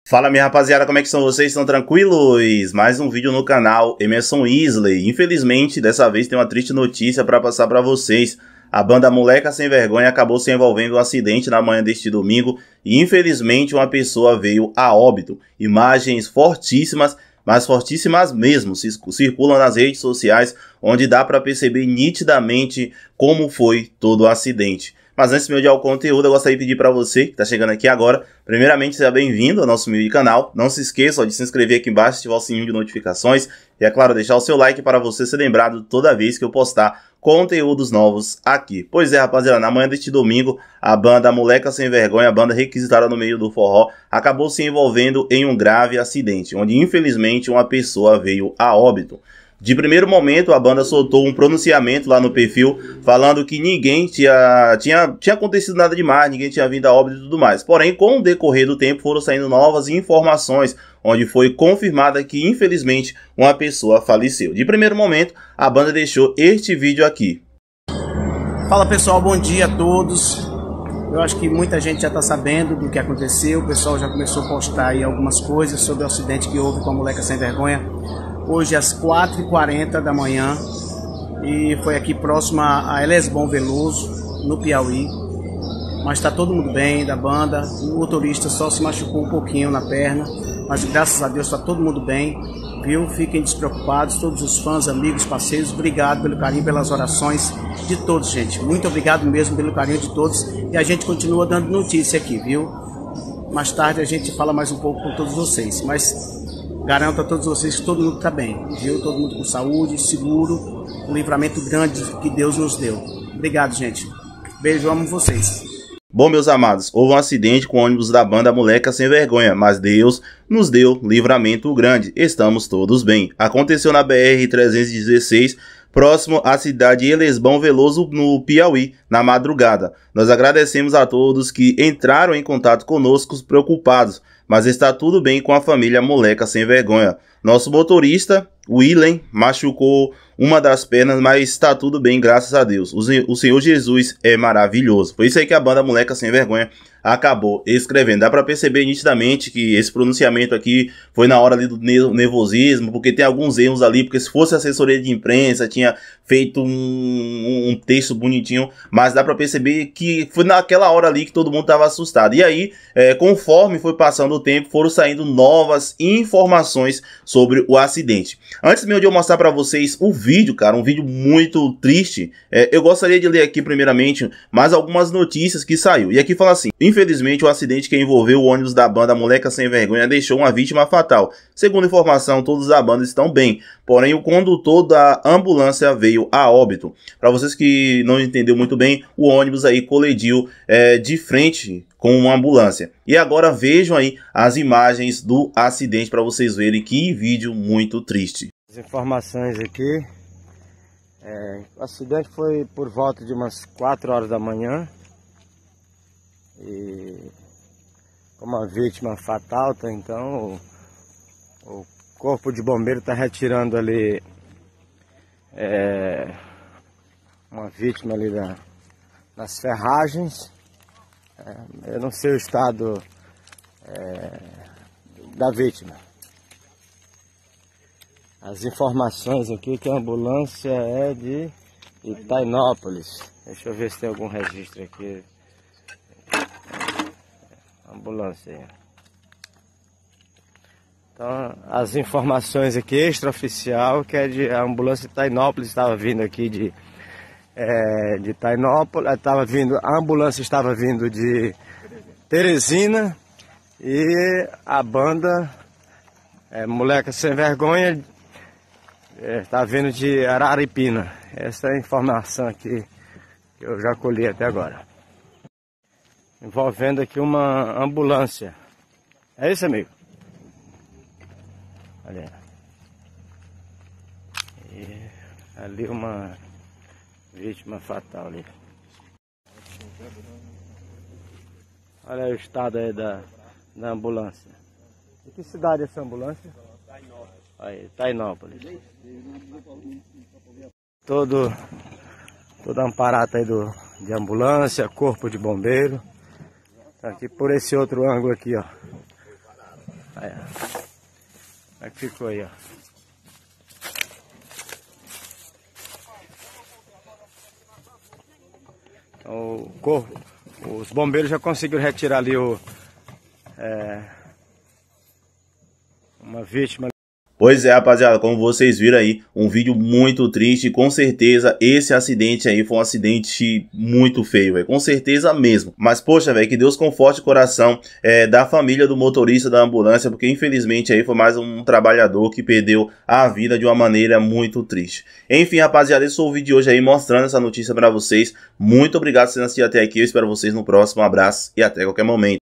Fala minha rapaziada, como é que são vocês? Estão tranquilos? Mais um vídeo no canal Emerson Isley. Infelizmente, dessa vez tem uma triste notícia para passar para vocês. A banda Moleca Sem Vergonha acabou se envolvendo em um acidente na manhã deste domingo e infelizmente uma pessoa veio a óbito. Imagens fortíssimas, mas fortíssimas mesmo, circulam nas redes sociais, onde dá para perceber nitidamente como foi todo o acidente. Mas antes de eu ir ao conteúdo, eu gostaria de pedir para você que está chegando aqui agora, primeiramente, seja bem-vindo ao nosso humilde canal. Não se esqueça de se inscrever aqui embaixo, ativar o sininho de notificações e, é claro, deixar o seu like para você ser lembrado toda vez que eu postar conteúdos novos aqui. Pois é, rapaziada, na manhã deste domingo, a banda Moleca Sem Vergonha, a banda requisitada no meio do forró, acabou se envolvendo em um grave acidente, onde infelizmente uma pessoa veio a óbito. De primeiro momento, a banda soltou um pronunciamento lá no perfil, falando que ninguém tinha acontecido nada demais, ninguém tinha vindo a óbito e tudo mais. Porém, com o decorrer do tempo, foram saindo novas informações, onde foi confirmada que, infelizmente, uma pessoa faleceu. De primeiro momento, a banda deixou este vídeo aqui. Fala pessoal, bom dia a todos. Eu acho que muita gente já está sabendo do que aconteceu, o pessoal já começou a postar aí algumas coisas sobre o acidente que houve com a Moleca Sem Vergonha. Hoje às 4h40 da manhã e foi aqui próximo a Elesbom Veloso, no Piauí. Mas está todo mundo bem da banda, o motorista só se machucou um pouquinho na perna, mas graças a Deus está todo mundo bem, viu? Fiquem despreocupados, todos os fãs, amigos, parceiros, obrigado pelo carinho, pelas orações de todos, gente. Muito obrigado mesmo pelo carinho de todos e a gente continua dando notícia aqui, viu? Mais tarde a gente fala mais um pouco com todos vocês, mas garanto a todos vocês que todo mundo está bem, viu? Todo mundo com saúde, seguro, um livramento grande que Deus nos deu. Obrigado, gente. Beijo, amo vocês. Bom, meus amados, houve um acidente com o ônibus da banda Moleca Sem Vergonha, mas Deus nos deu livramento grande. Estamos todos bem. Aconteceu na BR-316, próximo à cidade de Elesbom Veloso, no Piauí, na madrugada. Nós agradecemos a todos que entraram em contato conosco preocupados, mas está tudo bem com a família Moleca Sem Vergonha. Nosso motorista, Willen, machucou uma das pernas, mas está tudo bem, graças a Deus. O Senhor Jesus é maravilhoso. Foi isso aí que a banda Moleca Sem Vergonha acabou escrevendo. Dá para perceber nitidamente que esse pronunciamento aqui foi na hora ali do nervosismo, porque tem alguns erros ali, porque se fosse assessoria de imprensa, tinha feito um texto bonitinho, mas dá para perceber que foi naquela hora ali que todo mundo estava assustado. E aí, conforme foi passando o tempo, foram saindo novas informações sobre o acidente. Antes mesmo de eu mostrar para vocês o vídeo, cara, um vídeo muito triste, eu gostaria de ler aqui primeiramente mais algumas notícias que saiu. E aqui fala assim: infelizmente, o acidente que envolveu o ônibus da banda Moleca Sem Vergonha deixou uma vítima fatal. Segundo informação, todos da banda estão bem, porém o condutor da ambulância veio a óbito. Para vocês que não entenderam muito bem, o ônibus aí colidiu de frente com uma ambulância. E agora vejam aí as imagens do acidente para vocês verem, que vídeo muito triste. As informações aqui, o acidente foi por volta de umas 4 horas da manhã. E como a vítima fatal, tá, então o corpo de bombeiro está retirando ali uma vítima ali nas ferragens. Eu não sei o estado da vítima. As informações aqui que a ambulância é de Itainópolis. Deixa eu ver se tem algum registro aqui. Ambulância. Então, as informações aqui extraoficial que é de a ambulância de Itainópolis estava vindo aqui de Itainópolis, a ambulância estava vindo de Teresina e a banda Moleca Sem Vergonha está vindo de Araripina. Essa é a informação aqui que eu já colhi até agora. Envolvendo aqui uma ambulância. É isso, amigo? Olha. E ali uma vítima fatal ali. Olha aí o estado aí da ambulância. De que cidade é essa ambulância? Tainópolis. Aí, Tainópolis. Todo aparato aí de ambulância, corpo de bombeiro. Aqui por esse outro ângulo aqui, ó. Aí, ó. Como é que ficou aí, ó? Então, os bombeiros já conseguiram retirar ali uma vítima. Pois é, rapaziada, como vocês viram aí, um vídeo muito triste. Com certeza esse acidente aí foi um acidente muito feio, velho, com certeza mesmo. Mas poxa, velho, que Deus conforte o coração da família do motorista da ambulância, porque infelizmente aí foi mais um trabalhador que perdeu a vida de uma maneira muito triste. Enfim, rapaziada, esse foi o vídeo de hoje aí mostrando essa notícia pra vocês. Muito obrigado por vocês assistirem até aqui, eu espero vocês no próximo. Um abraço e até qualquer momento.